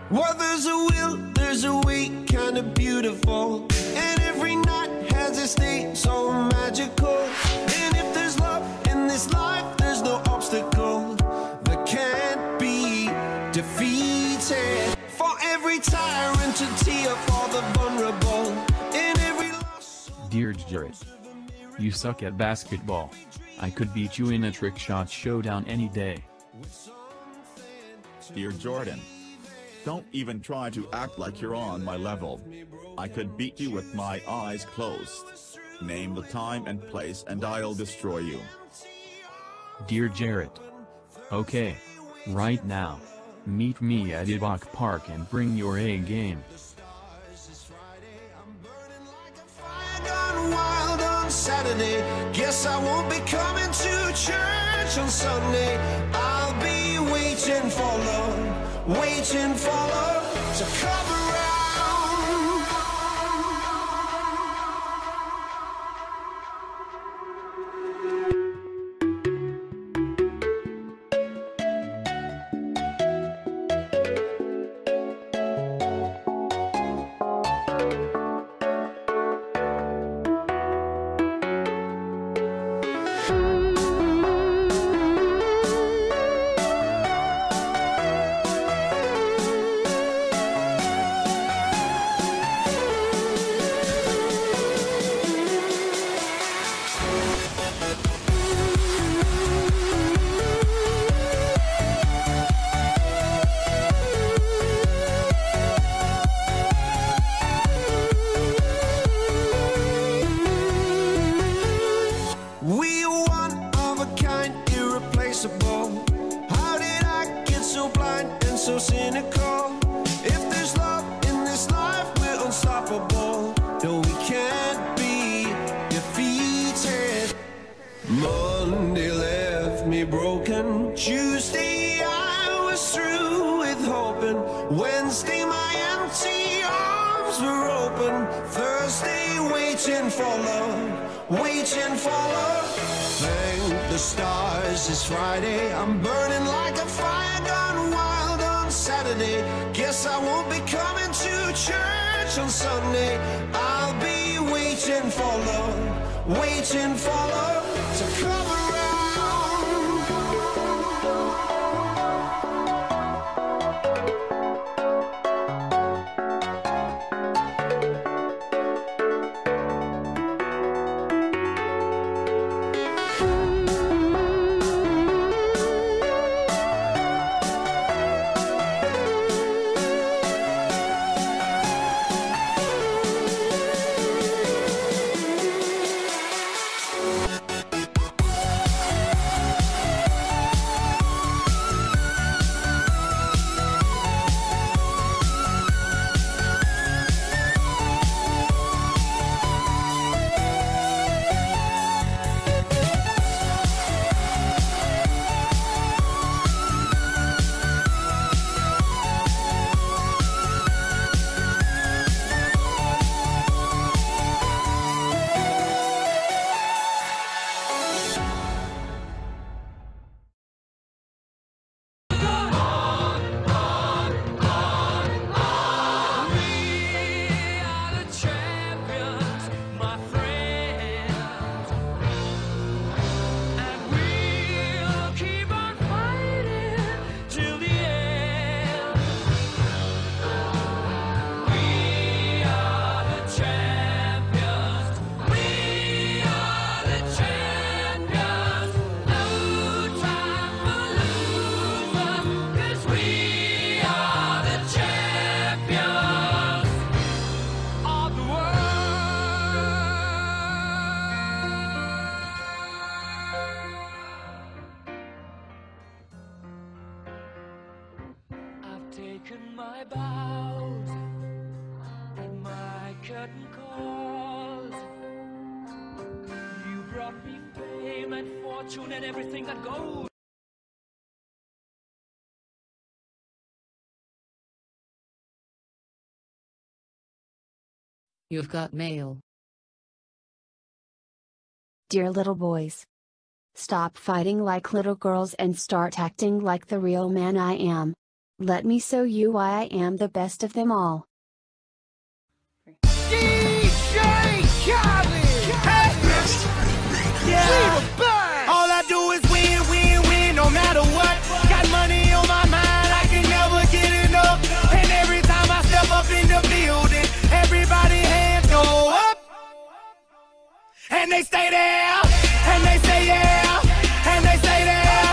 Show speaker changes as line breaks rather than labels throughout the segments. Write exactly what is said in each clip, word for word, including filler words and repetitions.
Well, there's a will, there's a way, kinda beautiful. And every night has a state so magical. And if there's love in this life, there's no obstacle that can't be defeated. For every tyrant, a tear for the vulnerable. In every loss.
Dear Jarrett, you suck at basketball. I could beat you in a trick shot showdown any day.
Dear Jordan, don't even try to act like you're on my level. I could beat you with my eyes closed. Name the time and place and I'll destroy you.
Dear Jarrett. Okay. Right now. Meet me at Ibok Park and bring your A game.
Saturday, guess I won't be coming to church on Sunday. I'll be waiting for love, waiting for love to come around. We are one of a kind, irreplaceable. How did I get so blind and so cynical? If there's love in this life, we're unstoppable. No, we can't be defeated. Monday left me broken. Tuesday I was through with hoping. Wednesday my empty arms were open. Thursday waiting for love, waiting for love. Thank the stars, it's Friday. I'm burning like a fire gone wild on Saturday. Guess I won't be coming to church on Sunday. I'll be waiting for love, waiting for love to come around.
Taken my bows and my curtain calls. You brought me fame and fortune and everything that goes.
You've got mail.
Dear little boys, stop fighting like little girls and start acting like the real man I am. Let me show you why I am the best of them all.
D J Khaled! Yeah. All I do is win, win, win, no matter what. Got money on my mind, I can never get enough. And every time I step up in the building, everybody hands go up. And they stay there, and they say yeah, and they say there.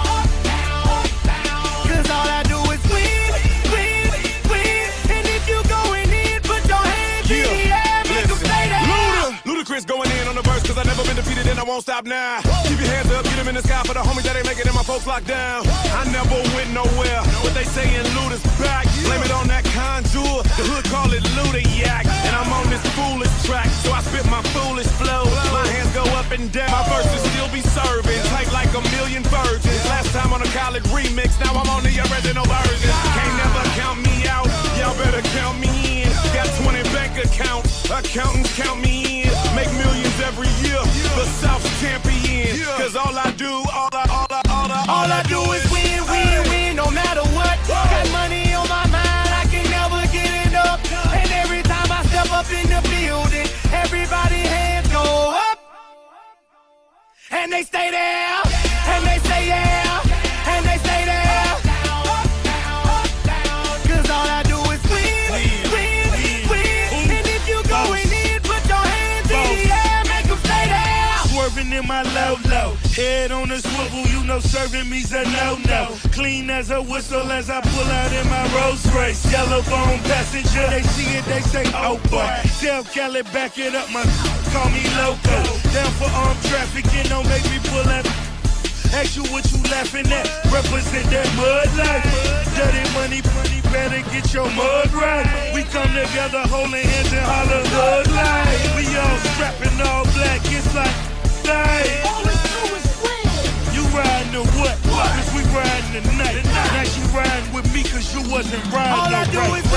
Cause all I do is win, win, win. And if you going in, put your hands in the air, make them stay there.
Luda, Ludacris going in on the verse, cause I never been defeated and I won't stop now. Keep your hands up, get them in the sky for the homies that ain't making it, my folks locked down. I never went nowhere, but they saying Luda's back. Blame it on that contour, the hood call it Luda Yak. And I'm on this foolish track, so I spit my foolish flow. My hands go up and down, my verses still be serving, tight like a million virgins. Last time on a college remix, now I'm on the original version. Can't never count me out, y'all better count me in. Got twenty bank accounts, accountants count me in. Make millions every year, the South's champion. Cause all I do, all I, all I, all I,
all I do is win, win, win, no matter what. Got money on my mind, I can never get enough. And every time I step up in the building, everybody hands go up. And they stay there, and they say yeah, and they stay there. Cause all I do is win, win, win. And if you going in, put your hands in the air, make them stay there. Swerving in my low-low, head on a swivel, you know serving me's a no-no. Clean as a whistle as I pull out in my Rolls Royce. Yellow bone passenger, they see it, they say, oh boy. Tell Kelly back it up, my call me loco. Down for armed trafficking, don't make me pull that. Ask you what you laughing at, represent that mud life. Dirty money, money, better get your mud right. We come together holding hands and holler hood life. We all strapping all black, it's like life. All we do is win. You riding the what? Cause we riding the night. Now you riding with me cause you wasn't riding. All I do is